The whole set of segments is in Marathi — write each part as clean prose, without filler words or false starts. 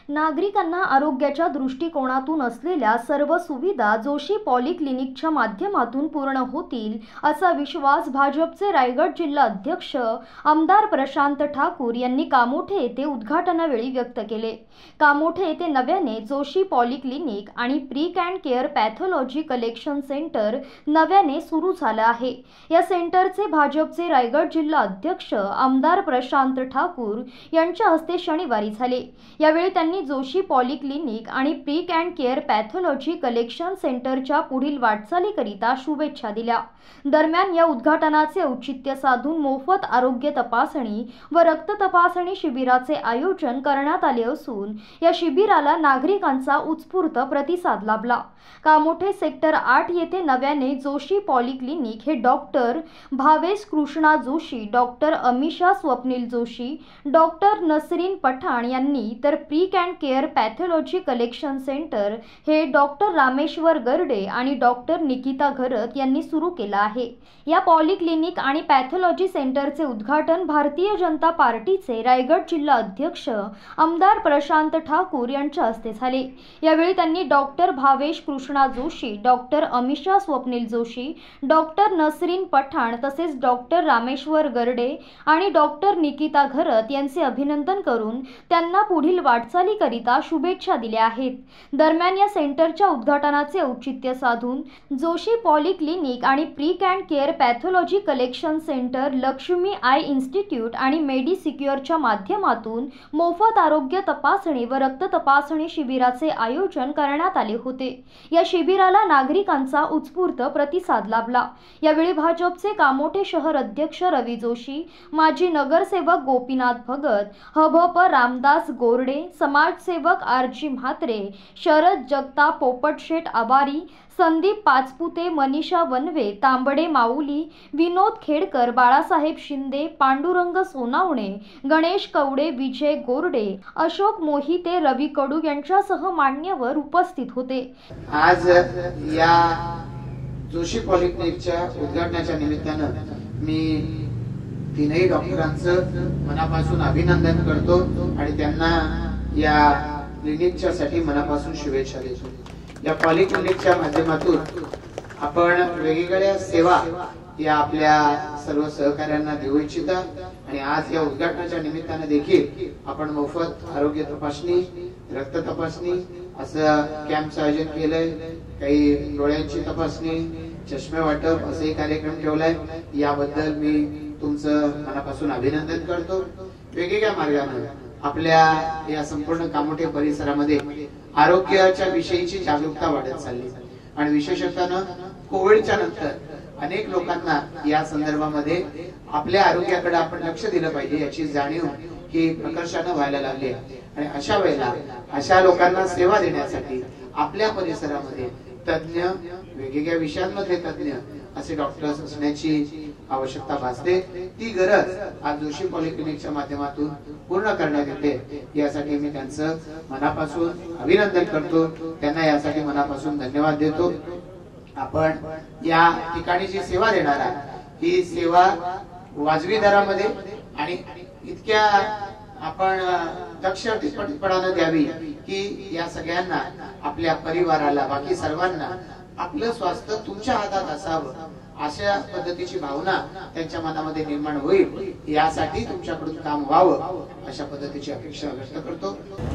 नागरिकांना आरोग्याच्या दृष्टिकोनातून असलेल्या सर्व सुविधा जोशी पॉलिक्लिनिकच्या माध्यमातून पूर्ण होतील असा विश्वास भाजपचे रायगड जिल्हा अध्यक्ष आमदार प्रशांत ठाकूर यांनी कामोठे येथे उद्घाटनावेळी व्यक्त केले। कामोठे येथे नव्याने जोशी पॉलिक्लिनिक आणि pre and care pathology collection centre नव्याने सुरू झालं आहे। या सेंटरचे भाजपचे रायगड जिल्हा अध्यक्ष आमदार प्रशांत ठाकूर यांच्या हस्ते शनिवारी झाले। यावेळी त्यांनी जोशी पॉलिक्लिनिक आणि pre and care pathology collection सेंटरच्या पुढील वाटचालीकरिता शुभेच्छा दिल्या। दरम्यान या उद्घाटनाचे औचित्य साधून मोफत आरोग्य तपासणी व रक्त तपासणी शिबिराचे आयोजन करण्यात आले असून या शिबिराला नागरिकांचा उत्स्फूर्त प्रतिसाद लाभला। कामोठे सेक्टर 8 येथे नव्याने जोशी पॉलिक्लिनिक हे doctor Bhavesh Krishna Joshi, doctor Amisha Swapnil Joshi, doctor Nasreen Pathan यांनी तर pre and care pathology collection centre हे डॉक्टर रामेश्वर गर्डे आणि डॉक्टर निकिता घरत यांनी सुरू केला आहे। या पॉलिक्लिनिक आणि पॅथॉलॉजी सेंटरचे उद्घाटन भारतीय जनता पार्टीचे रायगड जिल्हा अध्यक्ष आमदार प्रशांत ठाकूर यांच्या हस्ते झाले। यावेळी त्यांनी doctor Bhavesh Krishna Joshi, doctor Amisha Swapnil Joshi, doctor Nasreen Pathan तसेच डॉक्टर रामेश्वर गर्डे आणि डॉक्टर निकिता घरत यांचे अभिनंदन करून त्यांना पुढील वाटचालीकरिता शुभेच्छा दिल्या आहेत। दरम्यान या सेंटरच्या उद्घाटनाचे औचित्य साधून जोशी पॉलिक्लिनिक आणि pre and care pathology collection centre, Laxmi eye institute आणि मेडिसिक्युअरच्या माध्यमातून मोफत आरोग्य तपासणी व रक्त तपासणी शिबिराचे आयोजन करण्यात आले होते। या शिबिराला नागरिकांचा उत्स्फूर्त प्रतिसाद लाभला। यावेळी भाजपचे कामोठे शहर अध्यक्ष रवी जोशी, माजी नगरसेवक गोपीनाथ भगत, हभप रामदास गोरडे, समाजसेवक आरजी म्हात्रे, शरद जगताप, पोपटशेठ आबारी, संदीप पाचपुते, मनीषा वनवे, तांबडे माऊली, विनोद खेडकर, बाळासाहेब शिंदे, पांडुरंग सोनावणे, गणेश कवडे, विजय गोरडे, अशोक मोहिते, रवी कडू यांच्यासह मान्यवर उपस्थित होते। आज या जोशी पॉलिक्लिनिकच्या उद्घाटनाच्या निमित्तानं मी तीनही डॉक्टरांचं मनापासून अभिनंदन करतो आणि त्यांना या क्लिनिकच्या साठी मनापासून शुभेच्छा देतो। या पॉलिक्लिनिकच्या माध्यमातून आपण वेगवेगळ्या सेवा या आपल्या सर्व सहकार्यांना देऊ इच्छिता आणि आज या उद्घाटनाच्या निमित्ताने देखील आपण मोफत आरोग्य तपासणी, रक्त तपासणी असं कॅम्पचं आयोजन केलंय। काही डोळ्यांची तपासणी, चष्मे वाटप असे कार्यक्रम ठेवलाय। याबद्दल मी तुमचं मनापासून अभिनंदन करतो। वेगवेगळ्या मार्गाने आपल्या या संपूर्ण कामोठे परिसरामध्ये आरोग्याच्या विषयीची जागरूकता वाढत चालली आणि विशेषतः कोविडच्या नंतर अनेक लोकांना या संदर्भामध्ये आपल्या आरोग्याकडे आपण लक्ष दिलं पाहिजे याची जाणीव ही प्रकर्षाने व्हायला लागली आहे आणि अशा वेळेला अशा लोकांना सेवा देण्यासाठी आपल्या परिसरामध्ये तज्ञ, वेगवेगळ्या विषयांमध्ये तज्ञ असे डॉक्टर्स असण्याची आवश्यकता भासते। ती गरज आज जोशी पॉलिक्लिनिकच्या माध्यमातून पूर्ण करण्यात येते। यासाठी मी त्यांचं मनापासून अभिनंदन करतो, त्यांना यासाठी मनापासून धन्यवाद देतो। आपण या ठिकाणी जी सेवा देणार आहात ही सेवा वाजवी दरामध्ये आणि इतक्या आपण दक्षपणाने द्यावी की या सगळ्यांना, आपल्या परिवाराला, बाकी सर्वांना आपलं स्वास्थ्य तुमच्या हातात असावं अशा पद्धतीची भावना त्यांच्या मनामध्ये निर्माण होईल। यासाठी तुमच्याकडून काम व्हावं अशा पद्धतीची अपेक्षा व्यक्त करतो।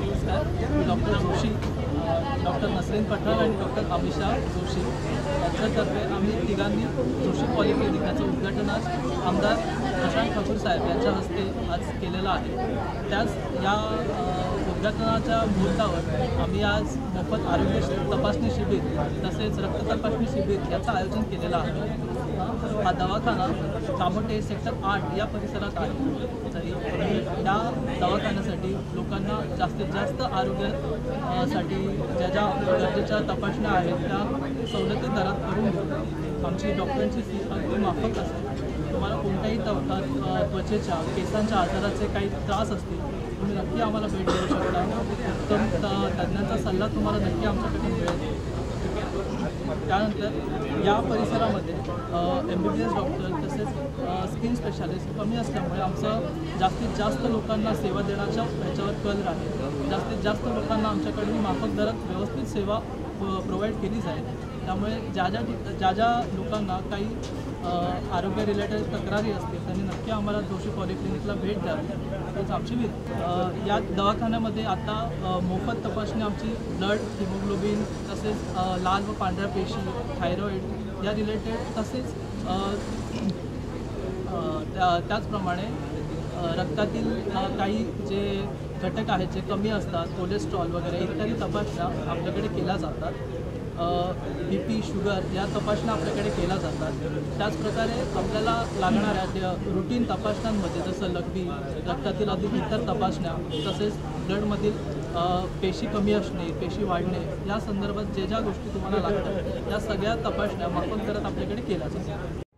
डॉक्टर जोशी, डॉक्टर नसरीन पठाण आणि डॉक्टर अमिषा जोशी यांच्यातर्फे आम्ही तिघांनी जोशी पॉलिक्लिनिकचं उद्घाटन आज आमदार प्रशांत ठाकूर साहेब यांच्या हस्ते आज केलेलं आहे। त्याच या उद्घाटनाच्या मुहूर्तावर आम्ही आज मोफत आरोग्य तपासणी शिबिर तसेच रक्त तपासणी शिबिर याचं आयोजन केलेलं आहे। हा दवाखाना कामोठे सेक्टर 8 या परिसरात आहे। तरी या दवाखान्यासाठी लोकांना जास्तीत जास्त आरोग्यासाठी ज्या गरजेच्या तपासण्या आहेत त्या सवलती दरात करून देऊ। आमची डॉक्टरांची फी अगदी माफक असते। तुम्हाला कोणत्याही त्वचेच्या, केसांच्या आजाराचे काही त्रास असतील तुम्ही नक्की आम्हाला भेट देऊ शकता। उत्तम तज्ञांचा सल्ला तुम्हाला नक्की आमच्याकडे मिळेल। त्यानंतर या परिसरामध्ये MBBS डॉक्टर तसेच स्किन स्पेशालिस्ट कमी असल्यामुळे आमचं जास्तीत जास्त लोकांना सेवा देण्याच्या ह्याच्यावर कल राहील. जास्तीत जास्त लोकांना आमच्याकडून माफक दरात व्यवस्थित सेवा प्रोव्हाइड केली जाईल. त्यामुळे ज्या ज्या लोकांना काही आरोग्य रिलेटेड तक्रारी असतील त्यांनी नक्की आम्हाला जोशी पॉलिक्लिनिकला भेट द्यावी हीच आमची विनंती. या दवाखान्यामध्ये आता मोफत तपासणी आमची ब्लड, हिमोग्लोबिन तसेच लाल व पांढऱ्या पेशी, थायरॉईड या रिलेटेड तसेच त्याचप्रमाणे रक्तातील काही जे घटक आहेत जे कमी असतात, कोलेस्ट्रॉल वगैरे इत्यादी तपासण्या आपल्याकडे केल्या जातात. BP, शुगर या तपासण्या आपल्याकडे केल्या जातात. त्याचप्रकारे आपल्याला लागणाऱ्या रुटीन तपासण्यांमध्ये जसं लघवी, रक्तातील अधिक इतर तपासण्या तसेच ब्लडमधील पेशी कमी असणे, पेशी वाढणे या संदर्भात ज्या गोष्टी तुम्हाला लागतात त्या सगळ्या तपासण्या माफक दरात आपल्याकडे केल्या जातात.